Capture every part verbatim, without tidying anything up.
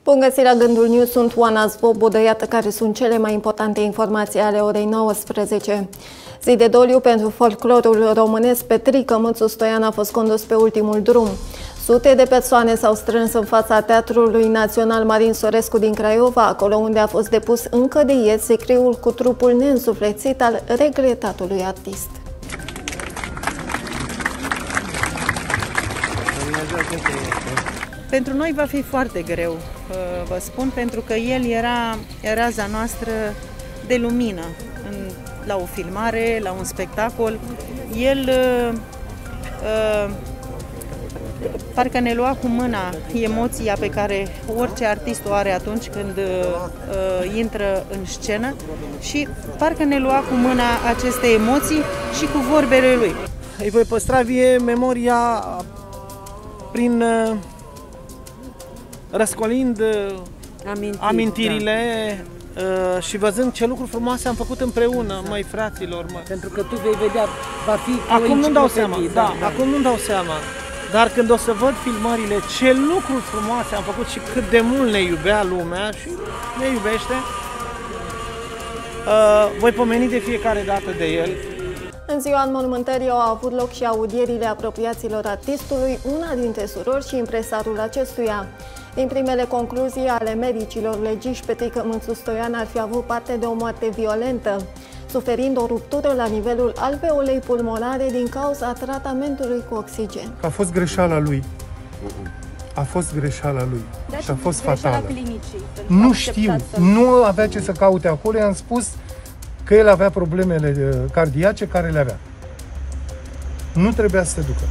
Bun găsit la Gândul News, sunt Oana Zvobodă, iată care sunt cele mai importante informații ale orei nouăsprezece. Zi de doliu pentru folclorul românesc, Petrică Mâțu Stoian a fost condus pe ultimul drum. Sute de persoane s-au strâns în fața Teatrului Național Marin Sorescu din Craiova, acolo unde a fost depus încă de ieri sicriul cu trupul neînsuflețit al regretatului artist. Pentru noi va fi foarte greu, vă spun, pentru că el era raza noastră de lumină în, la o filmare, la un spectacol. El uh, parcă ne lua cu mâna emoția pe care orice artist o are atunci când uh, intră în scenă și parcă ne lua cu mâna aceste emoții și cu vorbele lui. Îi voi păstra vie memoria prin uh, răscolind uh, Amintiri, amintirile da. uh, și văzând ce lucruri frumoase am făcut împreună, exact. Măi fraților. Mă. Pentru că tu vei vedea, va fi acum nu dau seama, da, da, da. acum nu dau seama. Dar când o să văd filmările, ce lucruri frumoase am făcut și cât de mult ne iubea lumea și ne iubește, uh, voi pomeni de fiecare dată de el. În ziua înmormântării au avut loc și audierile apropiaților artistului, una dintre surori și impresarul acestuia. Din primele concluzii ale medicilor legiști, Petrică Mâțu Stoian ar fi avut parte de o moarte violentă, suferind o ruptură la nivelul alveolei pulmonare din cauza tratamentului cu oxigen. A fost greșeala lui. A fost greșeala lui. Dar și a fost fatală. Clinicii, nu știu, să... nu avea ce să caute acolo, i-am spus că el avea problemele cardiace care le avea. Nu trebuia să se ducă.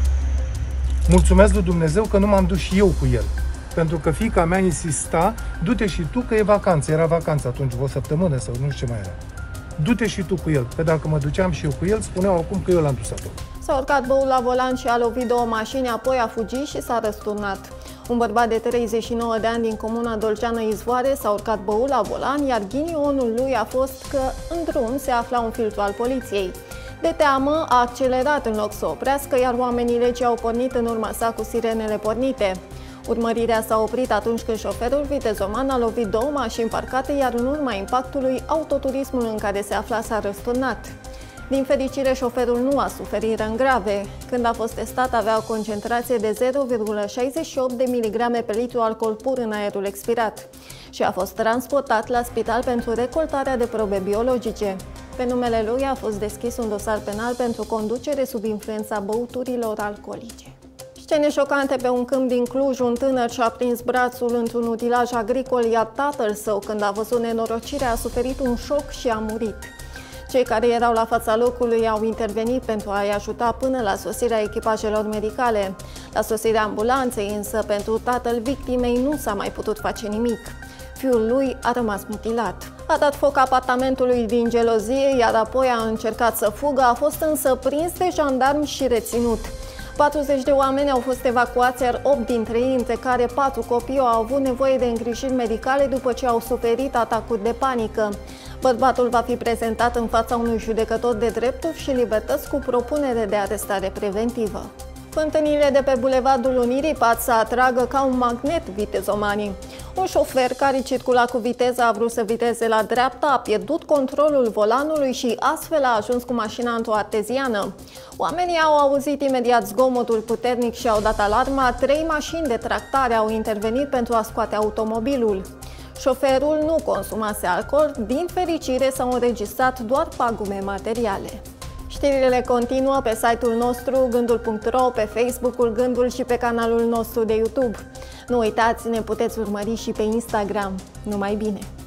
Mulțumesc lui Dumnezeu că nu m-am dus și eu cu el. Pentru că fiica mea insista, du-te și tu că e vacanță. Era vacanță atunci, o săptămână sau nu știu ce mai era. Du-te și tu cu el. Că dacă mă duceam și eu cu el, spuneau acum că eu l-am dus acolo. S-a urcat băul la volan și a lovit două mașini, apoi a fugit și s-a răsturnat. Un bărbat de treizeci și nouă de ani din comuna Dolceană Izvoare s-a urcat băul la volan, iar ghinionul lui a fost că în drum se afla un filtru al poliției. De teamă, a accelerat în loc să oprească, iar oamenii legii au pornit în urma sa cu sirenele pornite. Urmărirea s-a oprit atunci când șoferul vitezoman a lovit două mașini parcate, iar în urma impactului, autoturismul în care se afla s-a răsturnat. Din fericire, șoferul nu a suferit răni grave. Când a fost testat, avea o concentrație de zero virgulă șaizeci și opt de miligrame pe litru alcool pur în aerul expirat și a fost transportat la spital pentru recoltarea de probe biologice. Pe numele lui a fost deschis un dosar penal pentru conducere sub influența băuturilor alcoolice. Scene șocante pe un câmp din Cluj, un tânăr și-a prins brațul într-un utilaj agricol, iar tatăl său, când a văzut nenorocirea, a suferit un șoc și a murit. Cei care erau la fața locului au intervenit pentru a-i ajuta până la sosirea echipajelor medicale. La sosirea ambulanței, însă, pentru tatăl victimei nu s-a mai putut face nimic. Fiul lui a rămas mutilat. A dat foc apartamentului din gelozie, iar apoi a încercat să fugă, a fost însă prins de jandarmi și reținut. patruzeci de oameni au fost evacuați, iar opt dintre ei, între care patru copii, au avut nevoie de îngrijiri medicale după ce au suferit atacuri de panică. Bărbatul va fi prezentat în fața unui judecător de drepturi și libertăți cu propunere de arestare preventivă. Fântânile de pe Bulevardul Unirii pat să atragă ca un magnet vitezomanii. Un șofer care circula cu viteză a vrut să viteze la dreapta, a pierdut controlul volanului și astfel a ajuns cu mașina într-o arteziană. Oamenii au auzit imediat zgomotul puternic și au dat alarma. Trei mașini de tractare au intervenit pentru a scoate automobilul. Șoferul nu consumase alcool, din fericire s-au înregistrat doar pagume materiale. Știrile continuă pe site-ul nostru gândul punct ro, pe Facebook-ul Gândul și pe canalul nostru de YouTube. Nu uitați, ne puteți urmări și pe Instagram. Numai bine!